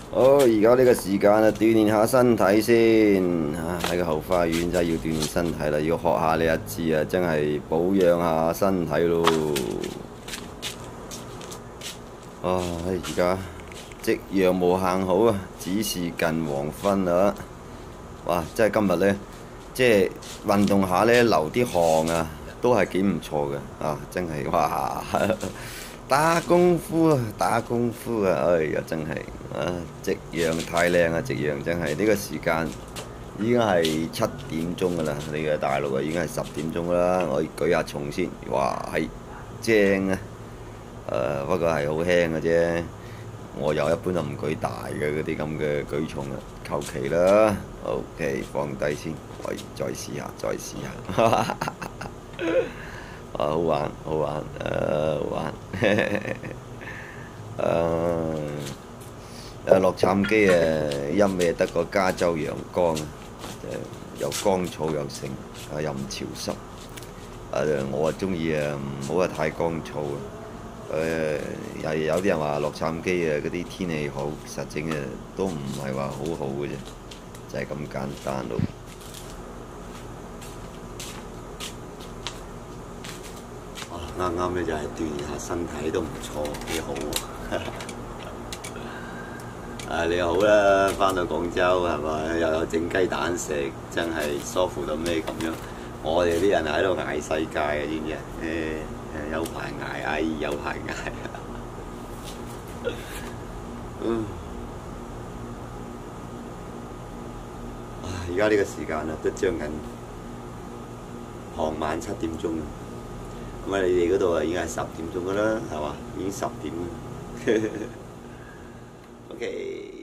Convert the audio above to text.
好，而家呢個時間啊，鍛鍊下身體先。喺個後花園真係要鍛鍊身體啦，要學下呢一支啊，真係保養下身體咯。而家夕陽無限好啊，只是近黃昏啊。哇！真係今日呢，即係運動下呢，流啲汗啊，都係幾唔錯嘅啊！真係哇〜打功夫啊，打功夫啊！哎呀，真係夕陽太靚啊！夕陽真係呢個時間已經係7點鐘噶啦，你嘅大陸啊已經係10點鐘啦。我舉下重先，哇係正啊！不過係好輕嘅啫，我又一般都唔舉大嘅嗰啲咁嘅舉重啊，求其啦。OK，放低先，我再試下，再試下。好玩，好玩，好玩。洛杉磯一味得個加州陽光啊，又乾燥又盛，又唔潮濕。我啊中意唔好話太乾燥啊。有啲人話洛杉磯嗰啲天氣好，實整都唔係話好好嘅啫，就係咁簡單咯。啱啱咧就係鍛鍊下身體都唔錯，幾好喎！你好啦，返到廣州係咪又有整雞蛋食，真係舒服到咩咁樣？我哋啲人喺度捱世界啊，知唔知啊？有排捱，有排捱。而家呢個時間啊，都將近傍晚7點鐘啦。咁啊，你哋嗰度啊已經係10點鐘噶啦，係嘛？已經10點啦。OK。